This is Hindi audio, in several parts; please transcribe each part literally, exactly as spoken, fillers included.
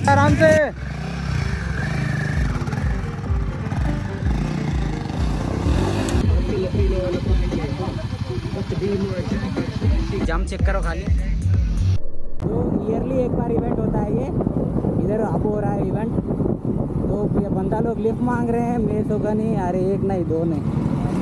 आराम से। जाम चेक करो खाली। तो ईयरली एक बार इवेंट होता है ये, इधर अब हो रहा है इवेंट। तो ये बंदा लोग लिफ्ट मांग रहे हैं, मेस होगा नहीं। अरे एक नहीं दो नहीं।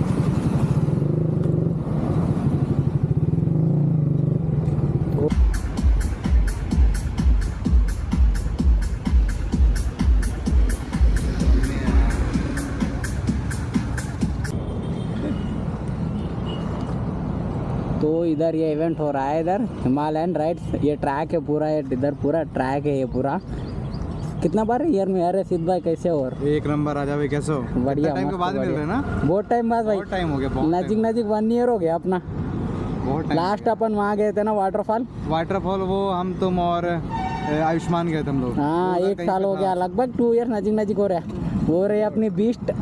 तो इधर ये इवेंट हो रहा है, इधर हिमालयन राइड्स। ये ट्रैक है पूरा, ये इधर पूरा ट्रैक है ये पूरा। कितना बार ईयर में? अरे सिद्ध भाई कैसे हो? एक नंबर राजा भाई, कैसे हो? बढ़िया। टाइम के बाद मिल रहे ना? बहुत टाइम बाद भाई। बहुत टाइम हो गया। नजीक नजीक वन ईयर हो गया अपना। बहुत टाइम। लास्ट अपन वहाँ गए थे ना वाटरफॉल। वाटरफॉल वो हम तुम और आयुष्मान गए थे हम लोग। हाँ एक साल हो गया, लगभग टू ईयर नजीक नजीक हो रहा है। हो रही अपनी बीस्ट।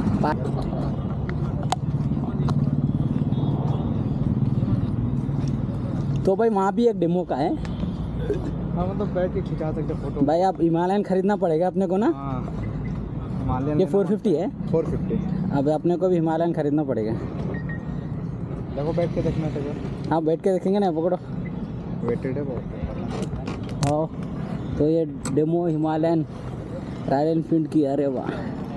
तो भाई वहाँ भी एक डेमो का है। हाँ मतलब बैठ के खिंचा सकते फोटो। भाई आप हिमालयन खरीदना पड़ेगा अपने को ना। हिमालयन ये फोर फिफ्टी है। Four fifty. अब अपने को भी हिमालयन खरीदना पड़ेगा। देखो बैठ के देखना चाहिए। हाँ बैठ के देखेंगे ना, पकड़ो। वेटेड है बहुत। हाँ तो ये डेमो हिमालयन रॉयल एनफील्ड की। अरे वाह,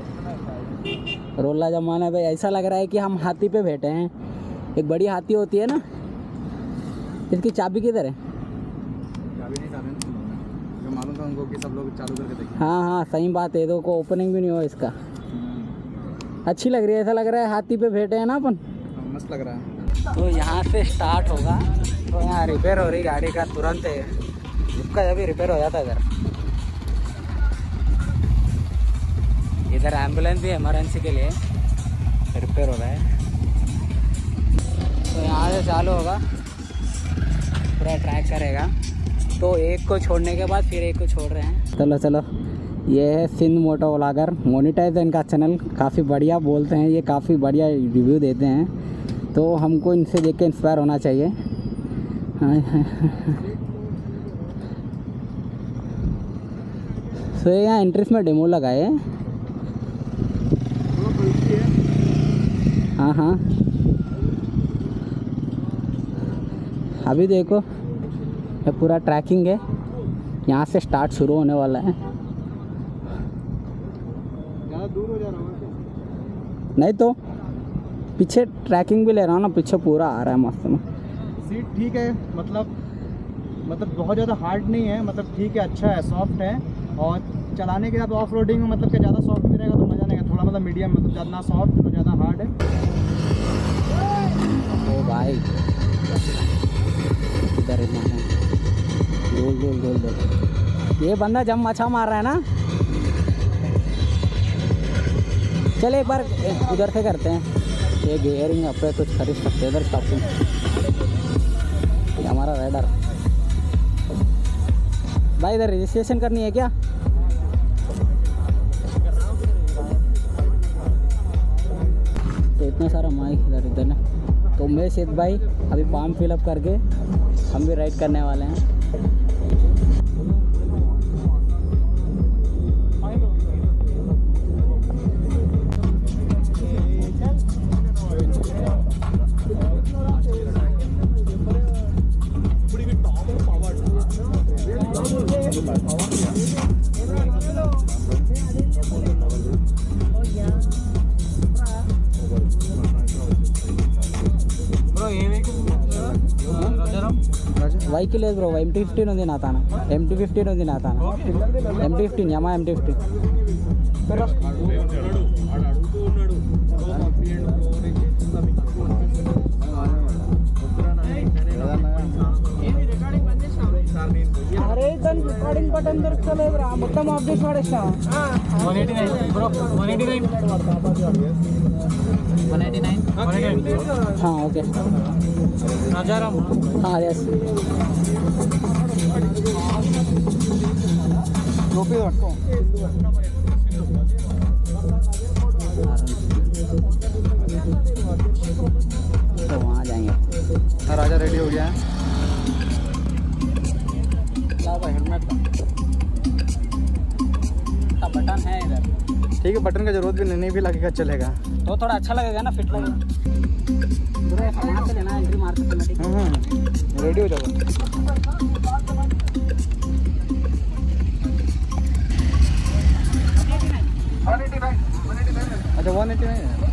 रोला जमाना भाई। ऐसा लग रहा है कि हम हाथी पे बैठे हैं। एक बड़ी हाथी होती है ना, इसकी चाबी किधर है? चाबी नहीं था जो मालूम था उनको कि सब लोग चालू करके देखें। हाँ हाँ सही बात है। तो को ओपनिंग भी नहीं हुआ इसका। अच्छी लग रही है, ऐसा लग रहा है हाथी पे बैठे हैं ना अपन। मस्त लग रहा है। तो यहाँ से स्टार्ट होगा। तो यहाँ रिपेयर हो रही गाड़ी का तुरंत है, इसका जब भी रिपेयर हो जाता है इधर। इधर एम्बुलेंस भी इमरजेंसी के लिए रिपेयर हो रहा है। तो यहाँ से चालू होगा, पूरा ट्रैक करेगा। तो एक को छोड़ने के बाद फिर एक को छोड़ रहे हैं। चलो चलो, ये है सिंध मोटो व्लॉगर। मोनेटाइज है इनका चैनल, काफ़ी बढ़िया बोलते हैं ये, काफ़ी बढ़िया रिव्यू देते हैं। तो हमको इनसे देख के इंस्पायर होना चाहिए। सो so, यहाँ एंट्रीज में डेमो लगाए। हाँ हाँ अभी देखो ये पूरा ट्रैकिंग है, यहाँ से स्टार्ट शुरू होने वाला है। ज़्यादा दूर हो जा रहा है नहीं तो पीछे ट्रैकिंग भी ले रहा हूँ ना, पीछे पूरा आ रहा है मस्त में। सीट ठीक है, मतलब मतलब बहुत ज़्यादा हार्ड नहीं है, मतलब ठीक है, अच्छा है, सॉफ्ट है। और चलाने के बाद ऑफ रोडिंग में मतलब कि ज़्यादा सॉफ्ट भी रहेगा तो मज़ा नहीं आएगा। थोड़ा मतलब मीडियम, मतलब ज़्यादा सॉफ्ट और ज़्यादा हार्ड है। ओ भाई इधर इतना है, गोल गोल गोल गोल। ये बंदा जम मछा मार रहा है ना। चले एक बार उधर से करते हैं। ये गेयरिंग अपने कुछ खरीद सकते हैं इधर शॉपिंग। ये हमारा राइडर भाई, इधर रजिस्ट्रेशन करनी है क्या? तो इतना सारा माइक इधर इधर ना। तो मैं सिद्ध भाई अभी फॉर्म फिलअप करके हम भी राइड करने वाले हैं। వెహికల్ లేదు బ్రో, ఎం టీ ఫిఫ్టీన్ ఉంది నా తాన, ఎం టీ ఫిఫ్టీన్ ఉంది నా తాన, ఎం టీ ఫిఫ్టీన్ యమా ఎం టీ ఫిఫ్టీన్. అరే దాని రికార్డింగ్ బటన్ దొరకలేదురా, మొత్తం ఆఫ్ చేసి పడేస్తా. One eighty nine bro, one eighty nine one eighty nine हाँ ओके नजाराम हाँ यस टोपी रखो। तो वहाँ जाएंगे। राजा रेडी हो गया है। हेलमेट गाड़ी के बटन का जरूरत भी नहीं, नहीं भी लगेगा, चलेगा। तो थोड़ा अच्छा लगेगा ना, फिट लगेगा। पूरा सामान से लेना, एंट्री मार सकते हम्म रेडी हो जाओ। अच्छा वन एटी नाइन है।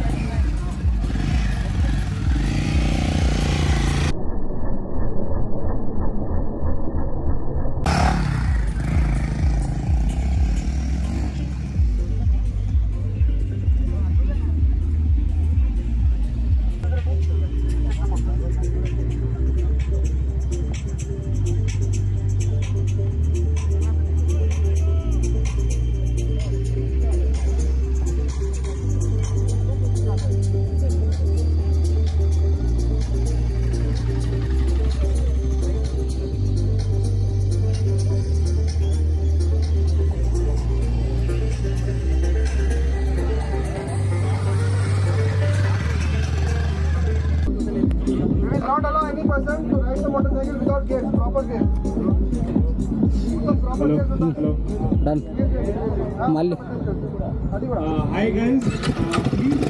Not allow any person to ride the motorcycle without gear, proper gear. Proper gear without. Done. Malli. Uh, hi guys, uh, please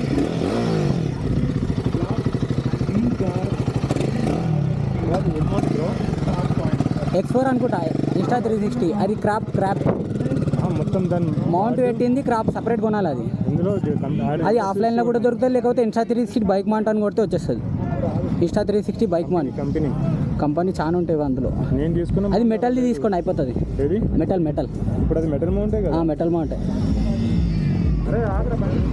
X four అనుకుంటా, ఇన్స్టా త్రీ సిక్స్టీ అది క్రాప్ క్రాప్ మొత్తం దాన్ని మౌంట్ పెట్టింది, క్రాప్ సపరేట్ కొనాలి. అది ఇందులో అది ఆఫ్లైన్లో కూడా దొరుకుతుంది, లేకపోతే Insta three sixty bike mount అని కొడితే వచ్చేస్తుంది. Insta three sixty bike mount company company చాలా ఉంటాయి అందులో. నేను తీసుకున్నా, అది మెటల్ది తీసుకోండి అయిపోతుంది. మెటల్ మెటల్ ఇప్పుడు అది మెటల్ మౌంటే కదా. మెటల్ మౌంటే. అరే ఆగ్రా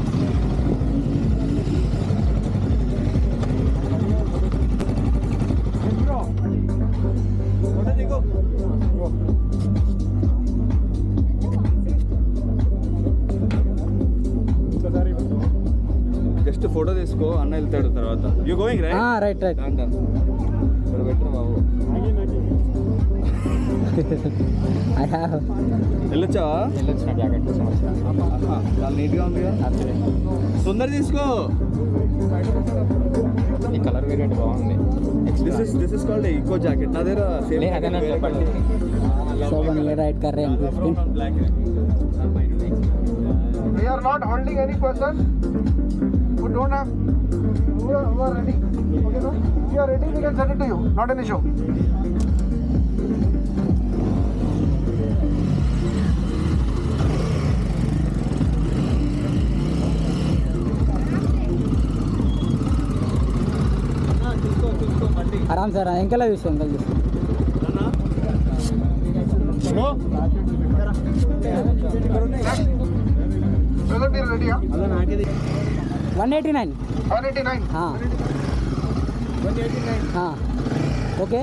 జస్ట్ ఫోటో తీసుకో, అన్న వెళ్తాడు తర్వాత. You going right? Right right better బాబు. ఐ హ్యావ్ వెళ్ళొచ్చావా? వెళ్ళొచ్చిన జాకెట్ చాలా నీట్గా ఉంది కదా. సుందర్ తీసుకో. ఈ కలర్ వేరియంట్ బాగుంది. This is this is called eco jacket. నా దగ్గర సేమ్ అదేనా చెప్పండి. సో వన్ ఇయర్ రైడ్ कर रहे हैं. ब्लैक है. We are not holding any person who don't have who are, who are ready. Okay, no? If you are ready, we can send it to you. Not an issue. आराम से अंकल చూసి अंकल చూసి Brother, we are ready, huh? One eighty nine. one eighty-nine. हाँ one eighty-nine. हाँ ओके.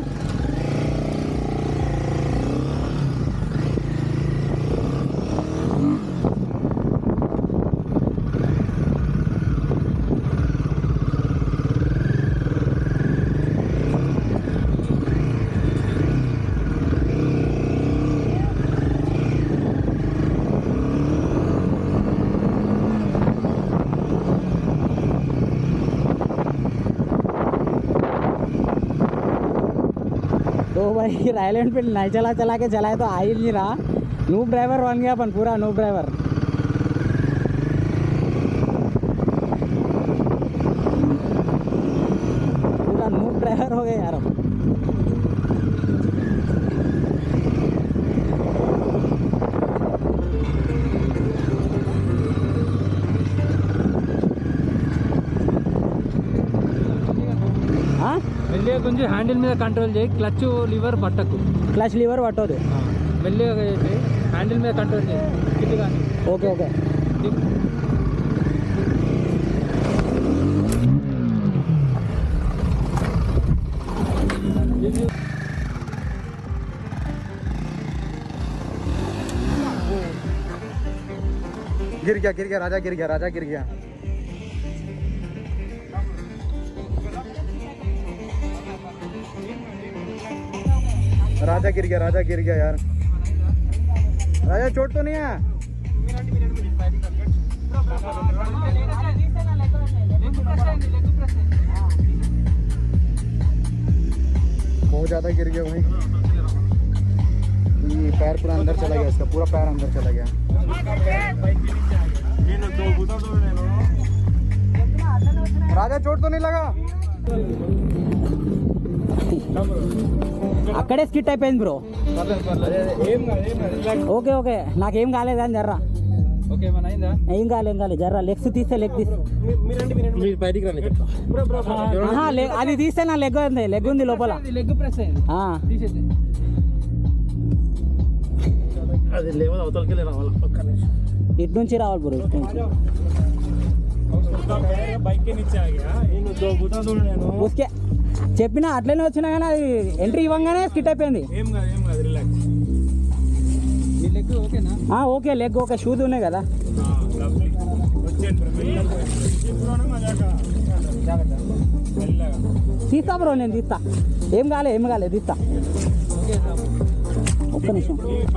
तो भाई रॉयल एनफील्ड नहीं चला चला के चलाए तो आ ही नहीं रहा. नूब ड्राइवर बन गया अपन, पूरा नूब ड्राइवर. पूरा नूब ड्राइवर हो गए यार. हाँ మెల్లిగా కొంచెం హ్యాండిల్ మీద కంట్రోల్ చేయి, క్లచ్ లివర్ పట్టకు. క్లచ్ లివర్ పట్టదు. మెల్లిగా చేసి హ్యాండిల్ మీద కంట్రోల్ చేయి. ఇది కానీ ఓకే ఓకే. गिर गया गिर गया राजा गिर गया राजा गिर गया. राजा गिर गया राजा गिर गया यार. राजा चोट तो नहीं है? बहुत ज्यादा गिर गया भाई. ये पैर पूरा अंदर चला गया, इसका पूरा पैर अंदर चला गया. राजा चोट तो नहीं लगा? అక్కడే స్కిట్ అయిపోయింది బ్రో. ఓకే ఓకే నాకేం కాలేదని జర్రా. ఓకే మన అయిందా? ఏం కాలే ఏం కాలే జర్రా లెగ్స్ తీస్తే లెగ్ తీస్తే అది తీస్తే నా లెగ్ ఉంది లెగ్ ఉంది లోపల లెగ్ ప్రెస్ అయింది తీసేది. అది లేవల్ అవతలకి రావాలి ఒక్క నిమిషం ఇటు నుంచి రావాలి బ్రో ఇటు నుంచి ఉస్కే చెప్పినా అట్లనే వచ్చినా కానీ అది ఎంట్రీ ఇవ్వగానే స్కిట్ అయిపోయింది. ఏం కాదు ఏం కాదు రిలాక్స్. మీ లెగ్ ఓకేనా? ఓకే లెగ్ ఓకే షూస్ ఉన్నాయి కదా. తీస్తా బ్రో నేను తీస్తా ఏం కాలే ఏం కాలే తీస్తా ఒక్క నిమిషం.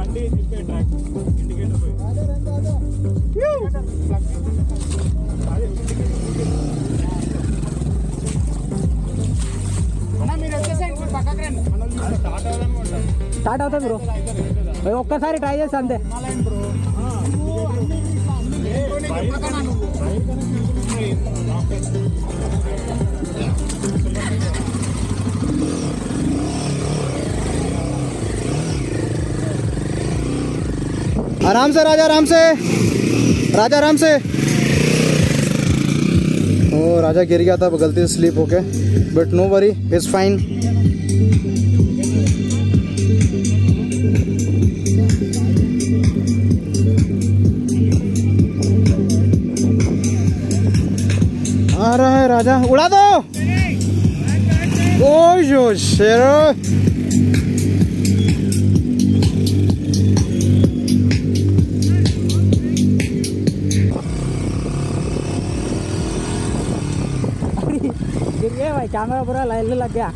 స్టార్ట్ అవుతుంది బ్రో ఒక్కసారి ట్రై చేస్తా అంతే. आराम से राजा आराम से राजा आराम से। ओ राजा गिर गया था गलती से स्लिप होके but no worry is fine. आ रहा है राजा उड़ा दो। ओ जो शेर गिर गया भाई कैमरा पूरा लाइन लग गया।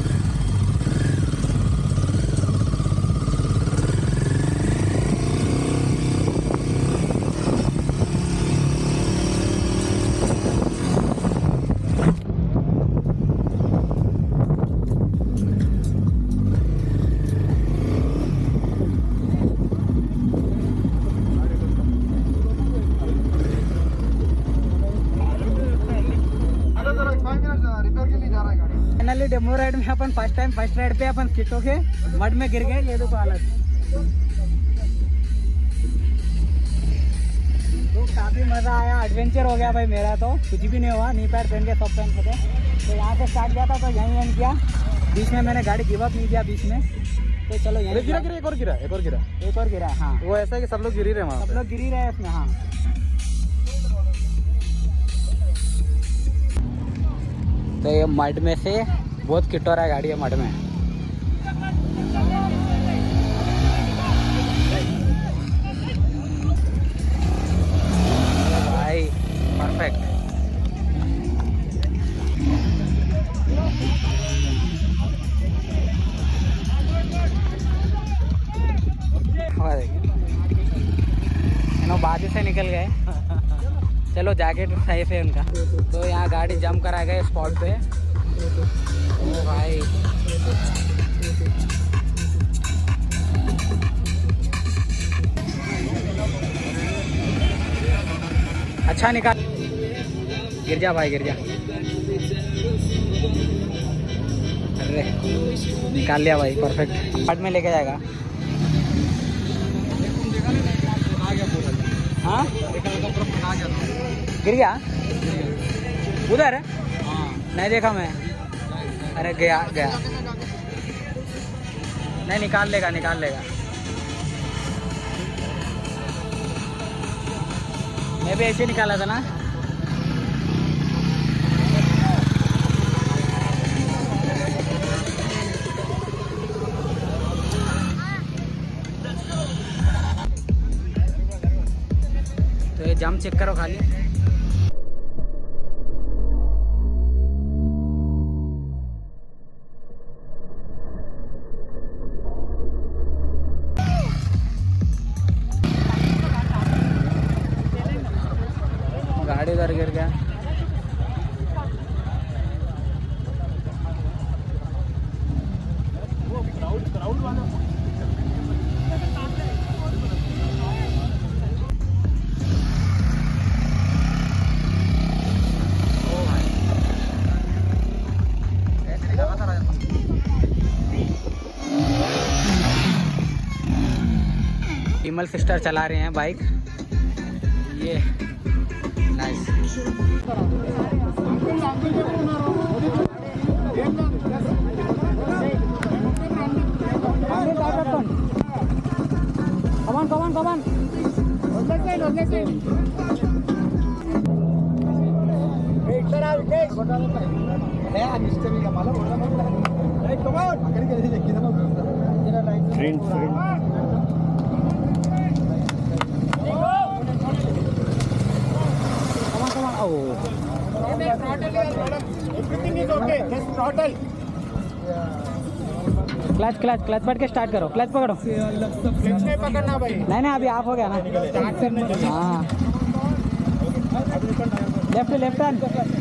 फाइनली डेमो राइड में अपन फर्स्ट टाइम फर्स्ट राइड पे अपन स्किट होके मड में गिर गए। ये देखो हालत तो काफी मजा आया एडवेंचर हो गया भाई मेरा तो कुछ भी नहीं हुआ नी पैर पहन के सब पहन के तो यहाँ से स्टार्ट किया था तो यहीं एंड किया। बीच में मैंने गाड़ी गिव अप नहीं किया बीच में तो चलो यहीं गिरा गिरा एक और गिरा एक और गिरा एक और गिरा। हाँ वो ऐसा है कि सब लोग गिर ही रहे वहाँ सब लोग गिर ही रहे इसमें। हाँ तो ये मड में से बहुत किट हो रहा है गाड़ी है मड में। भाई परफेक्ट बाजू से निकल गए। चलो जैकेट सही से उनका तो यहाँ गाड़ी जम करा गए स्पॉट पे। ओ भाई अच्छा निकाल गिर जा भाई गिर जा। अरे निकाल लिया भाई परफेक्ट पार्ट में लेके जाएगा। हाँ गिर गया उधर नहीं देखा मैं। अरे गया गया नहीं निकाल लेगा निकाल लेगा। मैं भी ऐसे निकाला था ना। तो ये जाम चेक करो खाली। गाड़ी उधर गिर गया। फीमेल सिस्टर चला रहे हैं बाइक। ये nice. Come on come on come on clutch clutch clutch पकड़ के स्टार्ट करो। क्लच पकड़ो। क्लच नहीं पकड़ना भाई। नहीं नहीं अभी ऑफ हो गया ना। हाँ left left turn.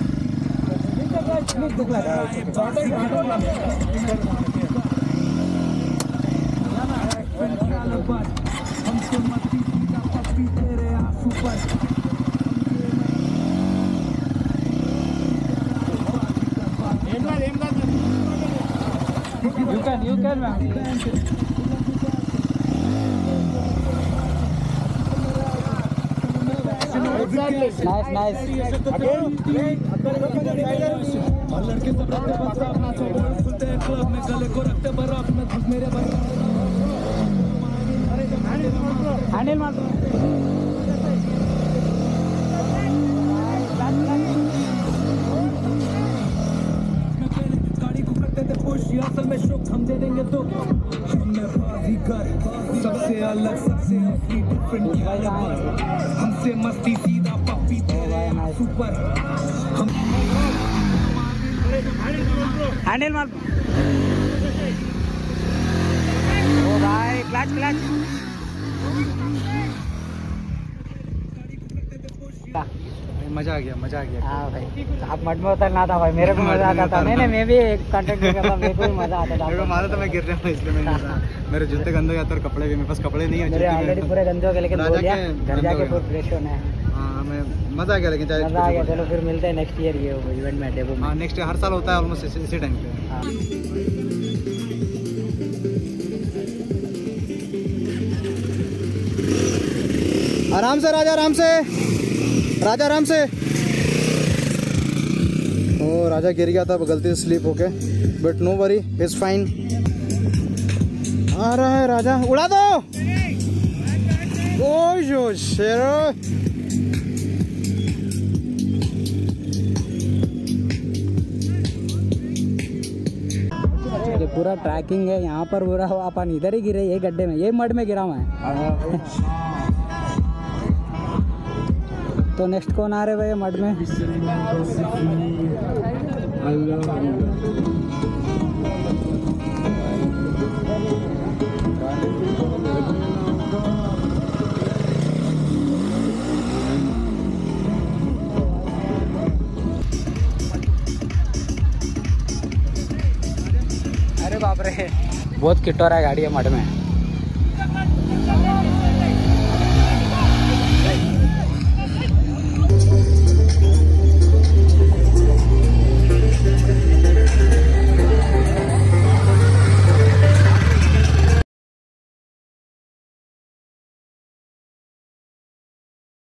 You can, you can, man. Nice, nice. Handle मार। असल में शौक हम दे देंगे तो सबसे अलग सबसे हमसे मस्ती सीधा पप्पी सुपर हम हैंडल मार। ओ भाई क्लच क्लच। मजा आ गया मजा आ गया। हाँ भाई आप मड में उतरना था भाई। मेरे को मजा आता था। नहीं नहीं मैं भी एक कंटेंट करता, मेरे को भी मजा आता था। मेरे को मारा था मैं गिर रहा था इसलिए मैं नहीं। मेरे जूते गंदे हो जाते और कपड़े भी, मेरे पास कपड़े नहीं है। मेरे ऑलरेडी पूरे गंदे हो गए, लेकिन राजा धो लिया, के घर गंदे जाके हो पूरा गए। फ्रेश होना है। हाँ हमें मजा आ गया, लेकिन चाहे मजा आ गया। चलो फिर मिलते हैं नेक्स्ट ईयर ये इवेंट में डेबू में। हाँ नेक्स्ट हर साल होता है ऑलमोस्ट इसी टाइम पे। हाँ। आराम से राजा, आराम से राजा, आराम से। ओ राजा गिर गया था गलती से स्लिप होके, but no worry is fine. आ रहा है राजा, उड़ा दो। ओ जो शेरो। पूरा ट्रैकिंग है यहाँ पर। पूरा अपन इधर ही गिरे, ये गड्ढे में, ये मड में गिरा मैं। तो नेक्स्ट कौन आ रहे भाई मड में? अरे बाप रे बहुत किटोरा है गाड़ी है मड में।